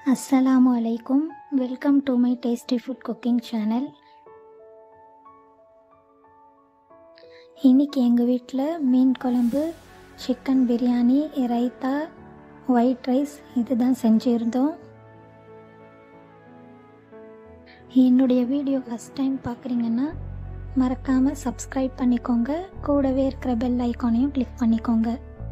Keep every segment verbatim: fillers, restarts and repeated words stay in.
Assalamu alaikum. Welcome to my tasty food cooking channel. இன்னைக்கு எங்கள் வீட்டில் மீன் குழம்பு, chicken biryani, raita, white rice இதுதான் செஞ்சுருந்தோம். என்னுடைய வீடியோ ஃபஸ்ட் டைம் பார்க்குறீங்கன்னா மறக்காமல் சப்ஸ்கிரைப் பண்ணிக்கோங்க. கூடவே இருக்கிற பெல் ஐக்கானையும் கிளிக் பண்ணிக்கோங்க.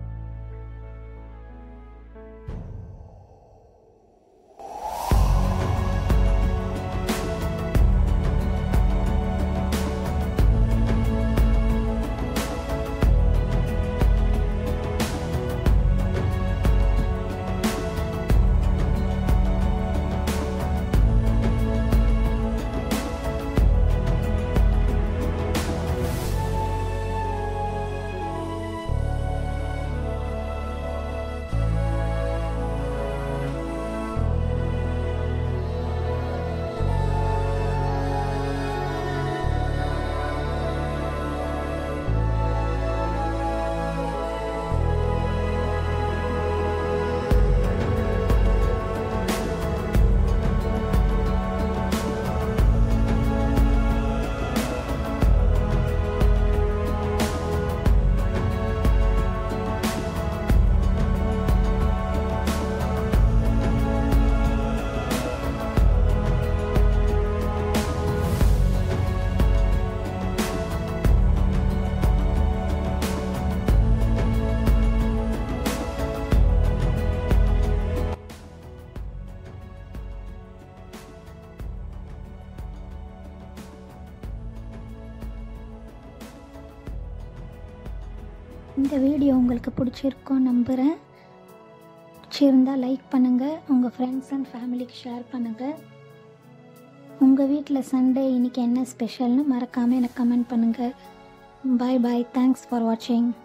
இந்த வீடியோ உங்களுக்கு பிடிச்சிருக்கோன்னு நம்புகிறேன். பிடிச்சிருந்தால் லைக் பண்ணுங்கள், உங்கள் ஃப்ரெண்ட்ஸ் அண்ட் ஃபேமிலிக்கு ஷேர் பண்ணுங்கள். உங்கள் வீட்டில் சண்டே இன்றைக்கி என்ன ஸ்பெஷல்னு மறக்காமல் எனக்கு கமெண்ட் பண்ணுங்கள். பாய் பாய். தேங்க்ஸ் ஃபார் வாட்சிங்.